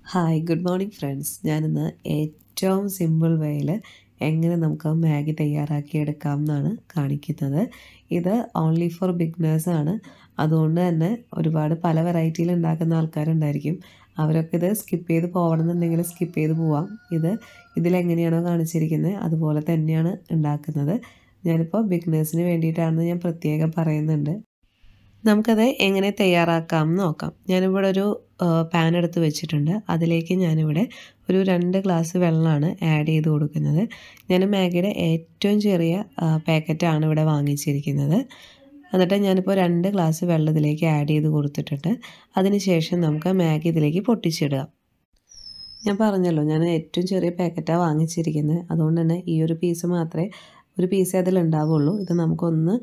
Hi good morning friends. ഞാനിന്ന് ഏറ്റവും simple വേയിൽ എങ്ങനെ നമുക്ക് മാഗി തയ്യാറാക്കിയെടുക്കാം എന്നാണ് കാണിക്കുന്നത്. ഇത് ഓൺലി ഫോർ ബിഗിനേഴ്സാണ്. അതുകൊണ്ട് തന്നെ ഒരുപാട് പല വെറൈറ്റിയിൽ ഉണ്ടാക്കുന്ന ആൾക്കാരുണ്ടായിരിക്കും. അവരൊക്കെ ഇത് സ്കിപ്പ് ചെയ്ത് പോകണമെന്നുണ്ടെങ്കിൽ സ്കിപ്പ് ചെയ്ത് പോവാം. ഇതിലെങ്ങനെയാണോ കാണിച്ചിരിക്കുന്നത് അതുപോലെ തന്നെയാണ് ഉണ്ടാക്കുന്നത്. ഞാനിപ്പോൾ ബിഗിനേഴ്സിന് വേണ്ടിയിട്ടാണെന്ന് ഞാൻ പ്രത്യേകം പറയുന്നുണ്ട്. നമുക്കത് എങ്ങനെ തയ്യാറാക്കാം എന്ന് നോക്കാം. ഞാനിവിടെ ഒരു പാൻ എടുത്ത് വെച്ചിട്ടുണ്ട്. അതിലേക്ക് ഞാനിവിടെ ഒരു 2 ഗ്ലാസ് വെള്ളമാണ് ആഡ് ചെയ്ത് കൊടുക്കുന്നത്. ഞാൻ മാഗിയുടെ ഏറ്റവും ചെറിയ പാക്കറ്റാണ് ഇവിടെ വാങ്ങിച്ചിരിക്കുന്നത്. എന്നിട്ട് ഞാനിപ്പോൾ 2 ഗ്ലാസ് വെള്ളം ഇതിലേക്ക് ആഡ് ചെയ്ത് കൊടുത്തിട്ടുണ്ട്. അതിനുശേഷം നമുക്ക് മാഗി ഇതിലേക്ക് പൊട്ടിച്ചിടുക. ഞാൻ പറഞ്ഞല്ലോ, ഞാൻ ഏറ്റവും ചെറിയ പാക്കറ്റാണ് വാങ്ങിച്ചിരിക്കുന്നത്. അതുകൊണ്ട് തന്നെ ഈ ഒരു പീസേ അതിലുണ്ടാവുള്ളൂ. ഇത് നമുക്കൊന്ന്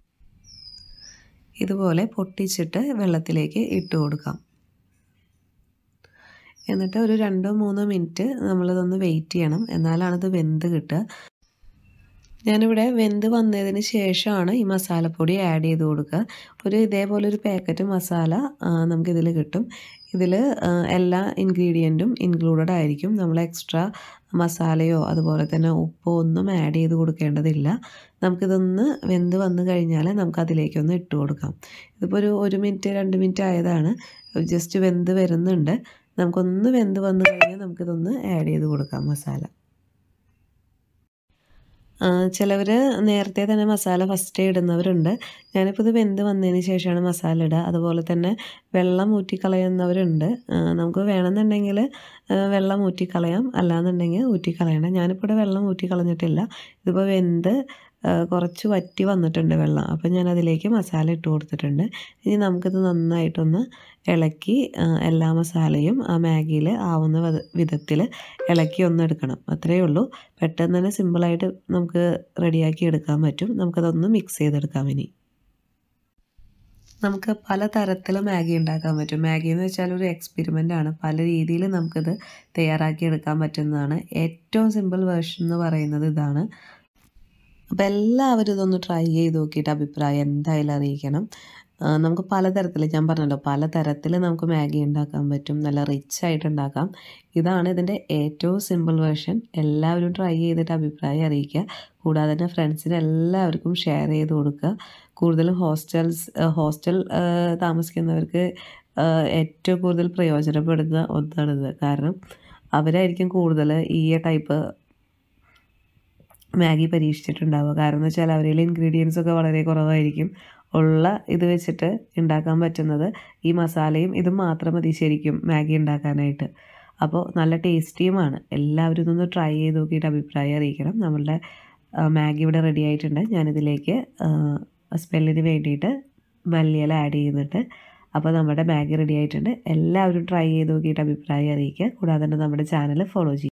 ഇതുപോലെ പൊട്ടിച്ചിട്ട് വെള്ളത്തിലേക്ക് ഇട്ട് കൊടുക്കാം. എന്നിട്ട് ഒരു 2-3 മിനിറ്റ് നമ്മളിതൊന്ന് വെയിറ്റ് ചെയ്യണം. എന്നാലാണിത് വെന്ത് കിട്ടുക. ഞാനിവിടെ വെന്ത് വന്നതിന് ശേഷമാണ് ഈ മസാലപ്പൊടി ആഡ് ചെയ്ത് കൊടുക്കുക. ഇതേപോലെ ഒരു പാക്കറ്റ് മസാല നമുക്കിതിൽ കിട്ടും. ഇതിൽ എല്ലാ ഇൻഗ്രീഡിയൻറ്റും ഇൻക്ലൂഡഡ് ആയിരിക്കും. നമ്മൾ എക്സ്ട്രാ മസാലയോ അതുപോലെ തന്നെ ഉപ്പോ ഒന്നും ആഡ് ചെയ്ത് കൊടുക്കേണ്ടതില്ല. നമുക്കിതൊന്ന് വെന്ത് വന്നു കഴിഞ്ഞാൽ നമുക്കതിലേക്കൊന്ന് ഇട്ട് കൊടുക്കാം. ഇതിപ്പോൾ ഒരു 1 മിനിറ്റ് 2 മിനിറ്റ് ആയതാണ്. ജസ്റ്റ് വെന്ത് വരുന്നുണ്ട്. നമുക്കൊന്ന് വെന്ത് വന്നു കഴിഞ്ഞാൽ നമുക്കിതൊന്ന് ആഡ് ചെയ്ത് കൊടുക്കാം മസാല. ചിലവർ നേരത്തെ തന്നെ മസാല ഫസ്റ്റേ ഇടുന്നവരുണ്ട്. ഞാനിപ്പോൾ ഇത് വെന്ത് വന്നതിന് ശേഷമാണ് മസാല ഇടുക. അതുപോലെ തന്നെ വെള്ളം ഊറ്റിക്കളയുന്നവരുണ്ട്. നമുക്ക് വേണമെന്നുണ്ടെങ്കിൽ വെള്ളം ഊറ്റിക്കളയാം, അല്ലാന്നുണ്ടെങ്കിൽ ഊറ്റിക്കളയണം. ഞാനിപ്പോൾ ഇവിടെ വെള്ളം ഊറ്റിക്കളഞ്ഞിട്ടില്ല. ഇതിപ്പോൾ വെന്ത് കുറച്ച് വറ്റി വന്നിട്ടുണ്ട് വെള്ളം. അപ്പോൾ ഞാനതിലേക്ക് മസാല ഇട്ട് കൊടുത്തിട്ടുണ്ട്. ഇനി നമുക്കിത് നന്നായിട്ടൊന്ന് ഇളക്കി എല്ലാ മസാലയും ആ മാഗിയിൽ ആവുന്ന വിധത്തിൽ ഇളക്കി ഒന്ന് എടുക്കണം. അത്രയേ ഉള്ളൂ. പെട്ടെന്ന് തന്നെ സിമ്പിളായിട്ട് നമുക്ക് റെഡിയാക്കി എടുക്കാൻ പറ്റും. നമുക്കതൊന്ന് മിക്സ് ചെയ്തെടുക്കാം. ഇനി നമുക്ക് പല തരത്തിൽ മാഗി ഉണ്ടാക്കാൻ പറ്റും. മാഗി എന്ന് വെച്ചാൽ ഒരു എക്സ്പെരിമെൻ്റ് ആണ്. പല രീതിയിൽ നമുക്കിത് തയ്യാറാക്കി എടുക്കാൻ പറ്റുന്നതാണ്. ഏറ്റവും സിമ്പിൾ വേർഷൻ എന്ന് പറയുന്നത് ഇതാണ്. അപ്പോൾ എല്ലാവരും ഇതൊന്ന് ട്രൈ ചെയ്ത് നോക്കിയിട്ട് അഭിപ്രായം എന്തായാലും അറിയിക്കണം. നമുക്ക് പലതരത്തിൽ, ഞാൻ പറഞ്ഞല്ലോ, പലതരത്തിൽ നമുക്ക് മാഗി ഉണ്ടാക്കാൻ പറ്റും. നല്ല റിച്ച് ആയിട്ട് ഉണ്ടാക്കാം. ഇതാണ് ഇതിൻ്റെ ഏറ്റവും സിമ്പിൾ വേർഷൻ. എല്ലാവരും ട്രൈ ചെയ്തിട്ട് അഭിപ്രായം അറിയിക്കുക. കൂടാതെ തന്നെ ഫ്രണ്ട്സിന് എല്ലാവർക്കും ഷെയർ ചെയ്ത് കൊടുക്കുക. കൂടുതലും ഹോസ്റ്റൽ താമസിക്കുന്നവർക്ക് ഏറ്റവും കൂടുതൽ പ്രയോജനപ്പെടുന്ന ഒന്നാണിത്. കാരണം അവരായിരിക്കും കൂടുതൽ ഈ ടൈപ്പ് മാഗി പരീക്ഷിച്ചിട്ടുണ്ടാവുക. കാരണം എന്ന് വെച്ചാൽ അവരിൽ ഇൻഗ്രീഡിയൻസൊക്കെ വളരെ കുറവായിരിക്കും. ഉള്ള ഇത് വെച്ചിട്ട് ഉണ്ടാക്കാൻ പറ്റുന്നത് ഈ മസാലയും ഇതും മാത്രം മതി ശരിക്കും മാഗി ഉണ്ടാക്കാനായിട്ട്. അപ്പോൾ നല്ല ടേസ്റ്റിയുമാണ്. എല്ലാവരും ഇതൊന്ന് ട്രൈ ചെയ്ത് നോക്കിയിട്ട് അഭിപ്രായം അറിയിക്കണം. നമ്മളുടെ മാഗി ഇവിടെ റെഡി ആയിട്ടുണ്ട്. ഞാനിതിലേക്ക് സ്മെല്ലിന് വേണ്ടിയിട്ട് മല്ലിയില ആഡ് ചെയ്യുന്നുണ്ട്. അപ്പോൾ നമ്മുടെ മാഗി റെഡി ആയിട്ടുണ്ട്. എല്ലാവരും ട്രൈ ചെയ്ത് നോക്കിയിട്ട് അഭിപ്രായം അറിയിക്കുക. കൂടാതെ തന്നെ നമ്മുടെ ചാനൽ ഫോളോ ചെയ്യുക.